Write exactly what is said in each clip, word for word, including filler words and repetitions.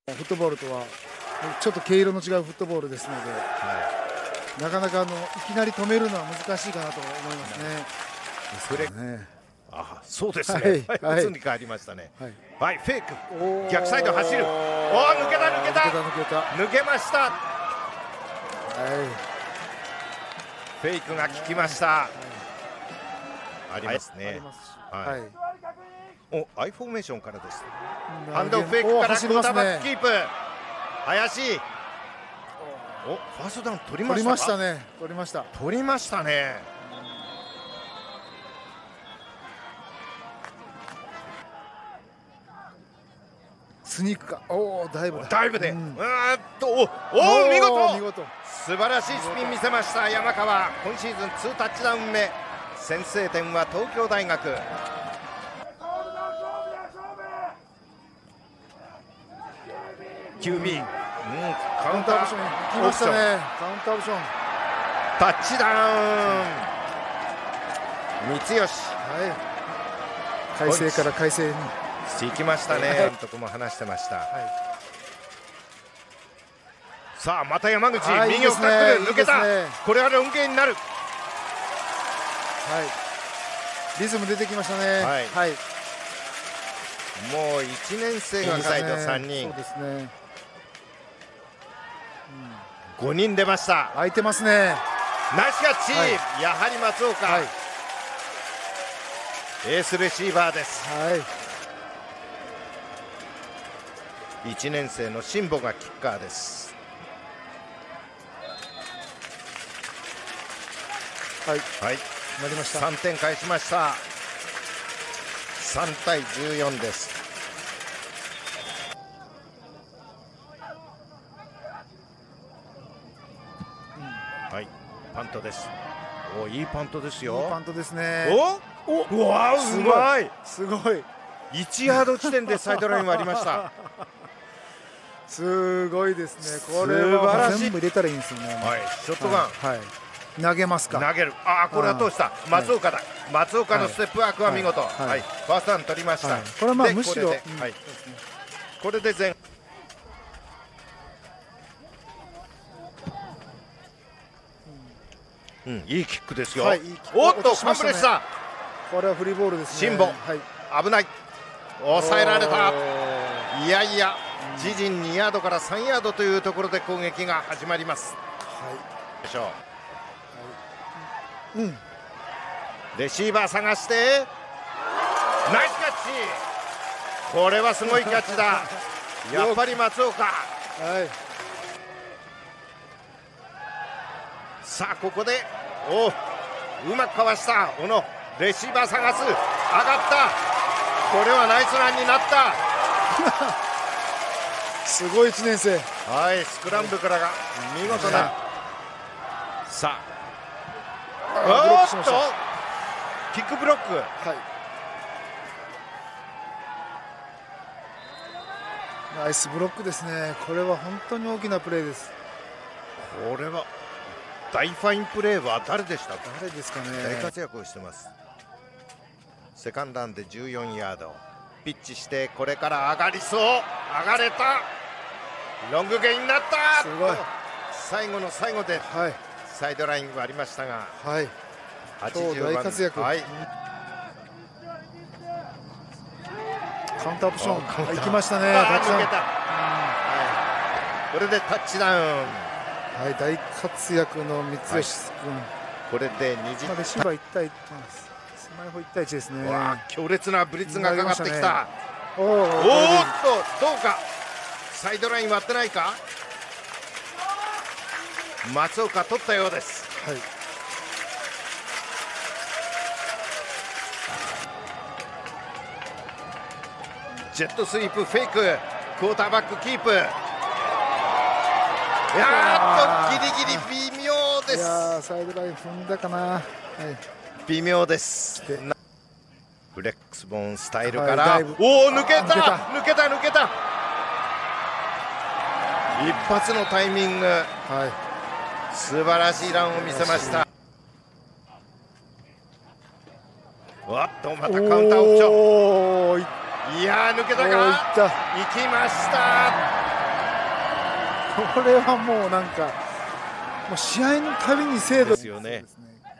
フットボールとはちょっと毛色の違うフットボールですので、はい、なかなかあのいきなり止めるのは難しいかなと思いますね。 それね、あ、そうですね。はい、普通に変わりましたね。はい、はい、フェイク、逆サイド走る。おお、抜けた抜けた抜けた抜けました。はい、フェイクが効きました。はい、ありますね。はい。お、アイフォーメーションからです。ハンドフェイクからクォーターバックキープ。林。お、ファーストダウン取りました。取りましたね。取りました。 取りましたね。 スニークか。おお、ダイブだ。 ダイブで。うん、あっと、おお、見事。見事。素晴らしいスピン見せました山川。今シーズンツータッチダウン目。先制点は東京大学。キュービー、うん、カウンターオプション来ましたね。カウンターオプションタッチダウン。三吉、はい、 海星から海星に行きましたね。監督も話してました。はい、さあまた山口、はい、右をタックル抜けた。いい、ね、これはロン毛になる。はい、 リズム出てきましたね。はい、はい、 もういちねん生がサイドさんにん。 そうですね。 ごにん出ました。 空いてますね。 ナイスキャッチ、はい、やはり松岡、はい、エースレシーバーです。はい、いちねん生の辛坊がキッカーです。はい、はい、 なりました。 さんてん返しました。さんたいじゅうよんです。はい、パントです。お、いいパントですよ。 いいパントですね。 お、お、うわ、うまい。 すごい。 いちヤード地点でサイドラインはありました。 すごいですね。これは全部入れたらいいんですよね。 はい、ショットガン。 はい。投げますか。 投げる。ああ、これは通した。松岡だ。松岡のステップワークは見事。はい。ファーストダウン取りました。 これはまあむしろ。はい。 これで前。うん、いいキックですよ。おっと、ファンブレした。 これはフリーボールですね。 辛坊、危ない。抑えられた。いやいや、自陣にヤードからさんヤードというところで攻撃が始まります。はい。でしょう。うん。レシーバー探して。ナイスキャッチ。これはすごいキャッチだ。やっぱり松岡。はい。さあここで、おうまくかわした小野。レシーバー探す。上がった。これはナイスランになった。 すごいいちねん生。 はい、スクランブルからが見事な。さあ、おっとキックブロック。はい、 ナイスブロックですね。これは本当に大きなプレーです。 これは大ファインプレーは誰でしたか。 誰ですかね。 大活躍をしてます。セカンドランでじゅうよんヤード。ピッチしてこれから上がりそう。上がれた。ロングゲインになった。すごい。最後の最後で、はい、サイドラインはありましたが、はい、 はちじゅうばん大活躍。はい、カウンターオプション行きましたね。タッチダウン。 これでタッチダウン。 はい、大活躍の三吉君、はい、 これでにじゅう。 レシーバーいったいスマイホいったいいちですね。 わ、強烈なブリッツがかかってきた。おおっと、どうか。サイドライン割ってないか。松岡取ったようです。はい、ジェットスイープフェイク。クォーターバックキープ。いやーっとギリギリ微妙です。いやサイドライン踏んだかな。はい、 微妙です。フレックスボーンスタイルから、はい、おお抜けた抜けた抜けた。一発のタイミング、はい、素晴らしいランを見せました。わっとまたカウンターオプション。いやー抜けたか。いきました。 これはもうなんかもう試合のたびに精度ですよね。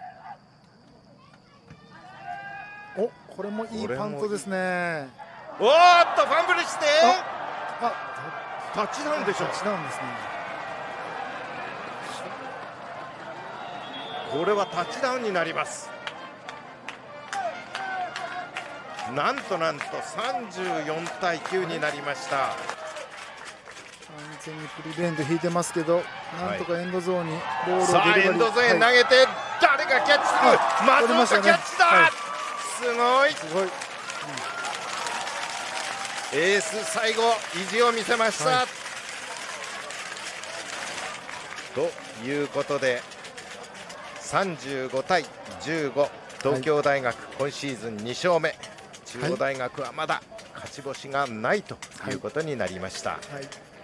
お、これもいいパントですね。 おーっとファンブルしてあ、 タッチダウンでしょ。 タッチダウンですね。 これはタッチダウンになります。なんとなんとさんじゅうよんたいきゅうになりました。 完全にプリベンド引いてますけど、なんとかエンドゾーンにボールをさあエンドゾーンへ投げて、誰がキャッチする、松岡キャッチだ、すごい、 すごい、 エース最後意地を見せました、ということでさんじゅうごたいじゅうご、東京大学今シーズンにしょうめ、中央大学はまだ勝ち星がないということになりました。 はい。